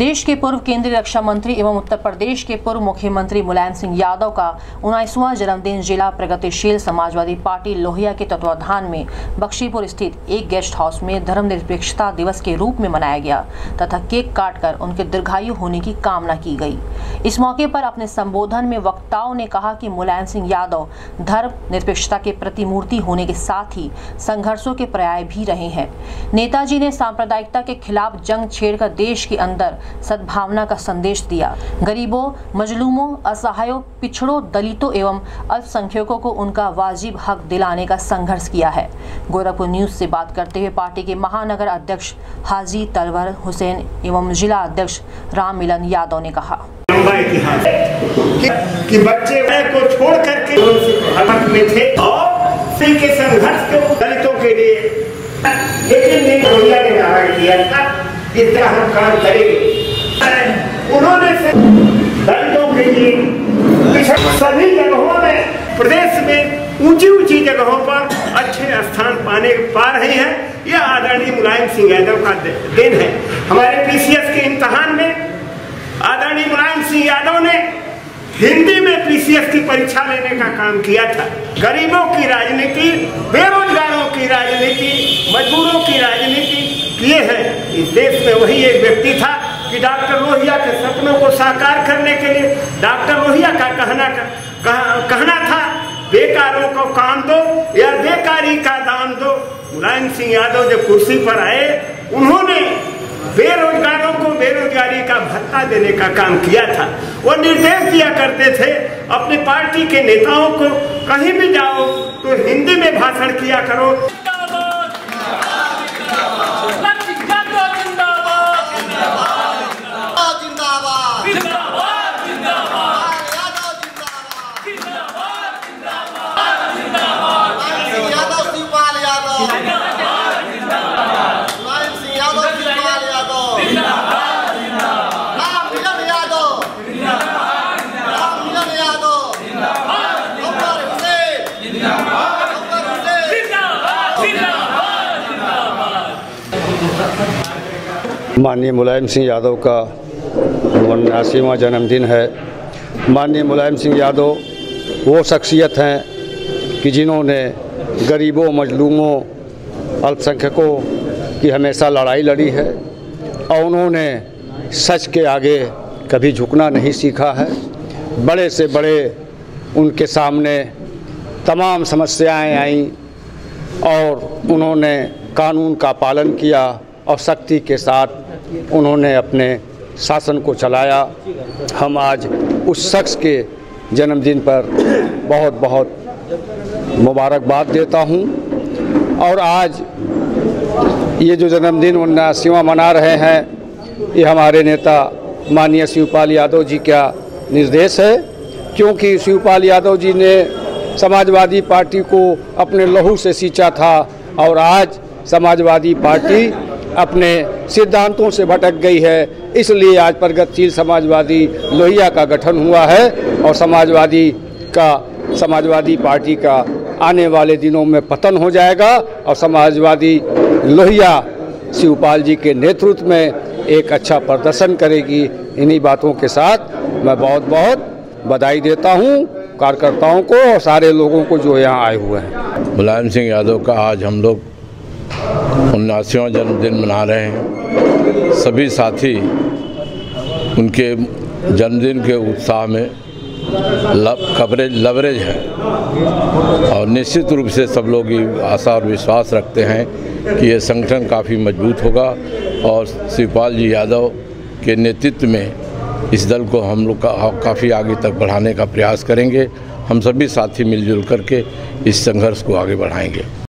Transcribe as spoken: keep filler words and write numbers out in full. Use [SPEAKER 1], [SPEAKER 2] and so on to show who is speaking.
[SPEAKER 1] देश के पूर्व केंद्रीय रक्षा मंत्री एवं उत्तर प्रदेश के पूर्व मुख्यमंत्री मुलायम सिंह यादव का उन्नीसवां जन्मदिन जिला प्रगतिशील समाजवादी पार्टी लोहिया के तत्वाधान में बख्शीपुर स्थित एक गेस्ट हाउस में धर्मनिरपेक्षता दिवस के रूप में मनाया गया तथा केक काटकर उनके दीर्घायु होने की कामना की गई। इस मौके पर अपने संबोधन में वक्ताओं ने कहा कि मुलायम सिंह यादव धर्म निरपेक्षता के प्रतिमूर्ति होने के साथ ही संघर्षों के पर्याय भी रहे हैं। नेताजी ने सांप्रदायिकता के खिलाफ जंग छेड़कर देश के अंदर सद्भावना का संदेश दिया। गरीबों, मजलूमों, असहायों, पिछड़ों, दलितों एवं अल्पसंख्यकों को उनका वाजिब हक दिलाने का संघर्ष किया है। गोरखपुर न्यूज से बात करते हुए पार्टी के महानगर अध्यक्ष हाजी तलवर हुसैन एवं जिला अध्यक्ष राम मिलन यादव ने कहा
[SPEAKER 2] इतिहास कि, कि बच्चे को छोड़ करके हक में थे और सिंह के संघर्ष के दलितों के लिए लेकिन लोहिया ने नारा किया था इस तरह हम काम करेंगे। उन्होंने दलितों के लिए सभी जगहों में प्रदेश में ऊंची ऊंची जगहों पर अच्छे स्थान पाने पा रहे हैं। यह आदरणीय मुलायम सिंह यादव का देन है। हमारे पीसीएस के इम्तहान में आदरणीय मुलायम सिंह यादव ने हिंदी में पीसीएस की परीक्षा लेने का काम किया था। गरीबों की राजनीति, बेरोजगारों की राजनीति, मजदूरों की राजनीति किए हैं। इस देश में वही एक व्यक्ति था कि डॉक्टर लोहिया के सपनों को साकार करने के लिए डॉक्टर लोहिया का कहना कह, कहना था बेकारों को काम दो या बेकारी का दाम दो। मुलायम सिंह यादव जब कुर्सी पर आए उन्होंने बेरोजगारों को बेरोजगारी का भत्ता देने का काम किया था। वो निर्देश दिया करते थे अपनी पार्टी के नेताओं को, कहीं भी जाओ तो हिंदी में भाषण किया करो।
[SPEAKER 3] माननीय मुलायम सिंह यादव का उन्यासीवां जन्मदिन है। माननीय मुलायम सिंह यादव वो शख्सियत हैं कि जिन्होंने गरीबों, मजलूमों, अल्पसंख्यकों की हमेशा लड़ाई लड़ी है और उन्होंने सच के आगे कभी झुकना नहीं सीखा है। बड़े से बड़े उनके सामने तमाम समस्याएं आईं और उन्होंने कानून का पालन किया और सख्ती के साथ उन्होंने अपने शासन को चलाया। हम आज उस शख्स के जन्मदिन पर बहुत बहुत मुबारकबाद देता हूं। और आज ये जो जन्मदिन उन्यासीवां मना रहे हैं, ये हमारे नेता माननीय शिवपाल यादव जी का निर्देश है, क्योंकि शिवपाल यादव जी ने समाजवादी पार्टी को अपने लहू से सींचा था और आज समाजवादी पार्टी अपने सिद्धांतों से भटक गई है। इसलिए आज प्रगतिशील समाजवादी लोहिया का गठन हुआ है और समाजवादी का समाजवादी पार्टी का आने वाले दिनों में पतन हो जाएगा और समाजवादी लोहिया शिवपाल जी के नेतृत्व में एक अच्छा प्रदर्शन करेगी। इन्हीं बातों के साथ मैं बहुत बहुत बधाई देता हूं कार्यकर्ताओं को और सारे लोगों को जो यहाँ आए हुए हैं।
[SPEAKER 4] मुलायम सिंह यादव का आज हम लोग उन्यासीवां जन्मदिन मना रहे हैं। सभी साथी उनके जन्मदिन के उत्साह में कवरेज लवरेज है और निश्चित रूप से सब लोग ये आशा और विश्वास रखते हैं कि ये संगठन काफ़ी मजबूत होगा और शिवपाल जी यादव के नेतृत्व में इस दल को हम लोग का काफ़ी आगे तक बढ़ाने का प्रयास करेंगे। हम सभी साथी मिलजुल करके इस संघर्ष को आगे बढ़ाएंगे।